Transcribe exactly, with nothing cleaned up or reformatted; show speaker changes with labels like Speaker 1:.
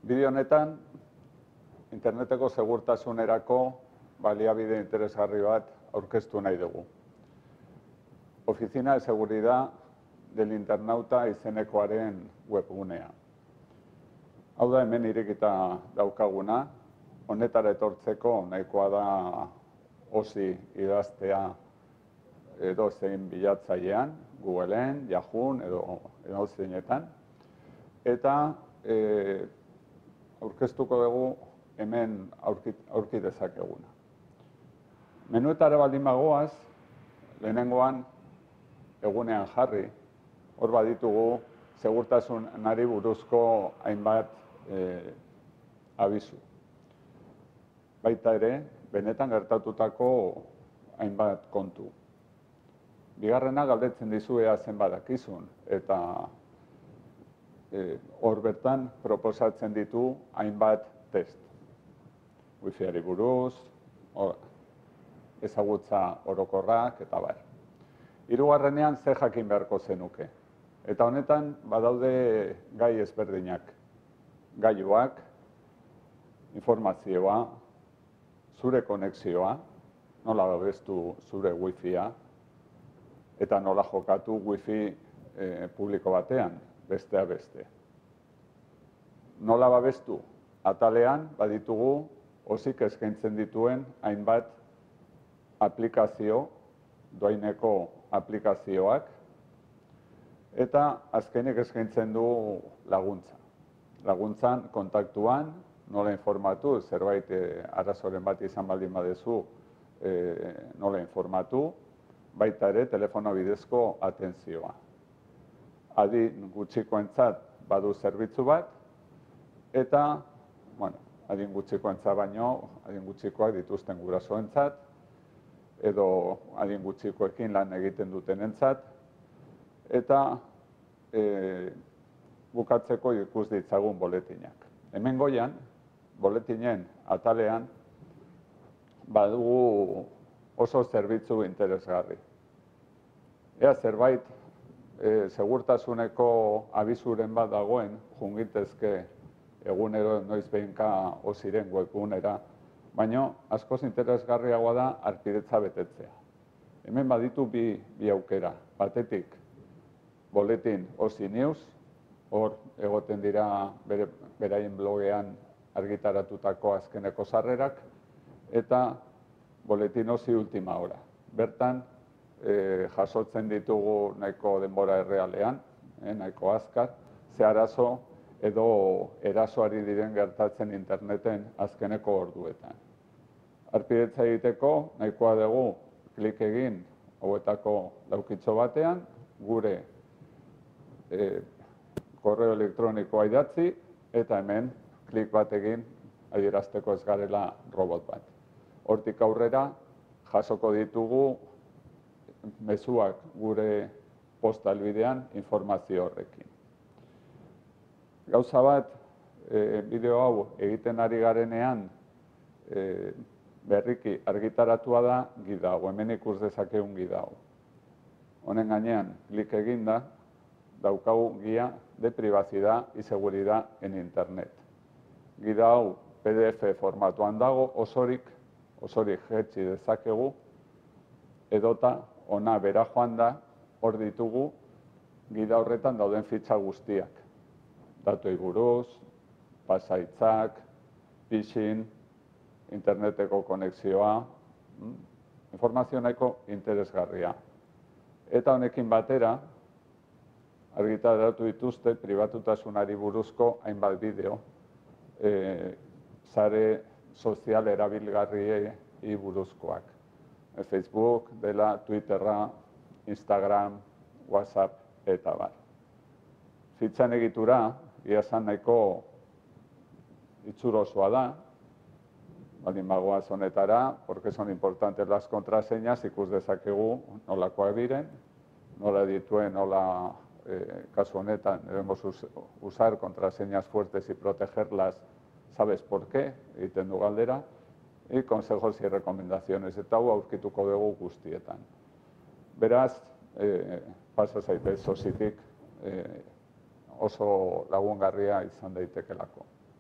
Speaker 1: Bideo honetan, interneteko segurtasunerako baliabide interesgarri bat aurkeztu nahi dugu. Oficina de Seguridad del Internauta izenekoaren webgunea. Hau da hemen irekita daukaguna, honetara etortzeko nahikoa da osi idaztea edo zein bilatzailean, Googleen, Yahoo'n edo edo zeinetan. Eta e, aurkeztuko dugu hemen aurki, aurki dezakeguna. Menuetara baldin bagoaz, lehenengoan egunean jarri, hor baditugu segurtasunari buruzko hainbat e, abizu. Baita ere, benetan gertatutako hainbat kontu. Bigarrena galdetzen dizu ea zen badakizun, eta hor e, bertan proposatzen ditu hainbat test. Wifiari buruz, or, ezagutza orokorrak, eta bar. Hirugarrenean ze jakin beharko zenuke. Eta honetan badaude gai ezberdinak. Gailuak, informazioa, zure konexioa, nola babestu zure wifia, eta nola jokatu wifi e, publiko batean, bestea beste. Nola babestu? Atalean baditugu osik eskaintzen dituen hainbat aplikazio, doaineko aplikazioak, eta azkenik eskaintzen du laguntza. Laguntzan, kontaktuan, nola informatu, zerbait e, arazoren bat izan baldin badezu, e, nola informatu, baita ere telefono bidezko atentzioa. Adin gutxikoentzat badu zerbitzu bat, eta, bueno, adin gutxikoentzat baino, adin gutxikoak dituzten gurasoentzat, edo adin gutxikoekin lan egiten dutenentzat, eta e, bukatzeko ikus ditzagun boletinak. Hemen goian, boletinen atalean, badugu oso zerbitzu interesgarri. Ea zerbait, e, segurtasuneko abizuren bat dagoen, jungitezke egunero noiz behinka oziren webgunera, baina askoz interesgarriagoa da harpidetza betetzea. Hemen baditu bi, bi aukera. Batetik, boletin Osi News, hor egoten dira bere, beraien blogean argitaratutako azkeneko sarrerak, eta boletin Osi Ultima Hora. Bertan, e, jasotzen ditugu nahiko denbora errealean, e, nahiko azkar, ze arazo edo erasoari diren gertatzen interneten azkeneko orduetan. Harpidetza egiteko nahikoa dugu klik egin hauetako laukitxo batean, gure e, korreo elektronikoa idatzi, eta hemen klik bat egin adierazteko ez garela robot bat. Hortik aurrera jasoko ditugu mezuak gure postalbidean informazio horrekin. Gauza bat, e, bideo hau egiten ari garenean e, berriki argitaratua da gida hau, hemen ikus dezakegun gida hau. Honen gainean klik eginda daukagu guia de privacidad y seguridad en internet. Gida hau P D F formatuan dago, osorik, osorik jetxi dezakegu, edota ona bera joan da, hor ditugu gida horretan dauden fitxa guztiak. Datuei buruz, pasaitzak, phishing, interneteko konexioa, informazio nahiko interesgarria. Eta honekin batera, argitaratu dituzte pribatutasunari buruzko hainbat bideo, e, sare sozial erabilgarriei buruzkoak. E, Facebook, dela, Twitterra, Instagram, WhatsApp eta bar. Fitxan egitura, ia esan nahiko itxurosoa da, baldin bagoaz honetara, porque son importantes las contraseñas, ikus dezakegu nolakoak diren, nola dituen, nola eh, kasu honetan debemos usar contraseñas fuertes y protegerlas, ¿sabes por qué? Egiten du galdera, y consejos y recomendaciones, eta hau aurkituko dugu guztietan. Beraz, eh, pasa zaitez Ositik, eh, oso lagungarria izan daitekelako.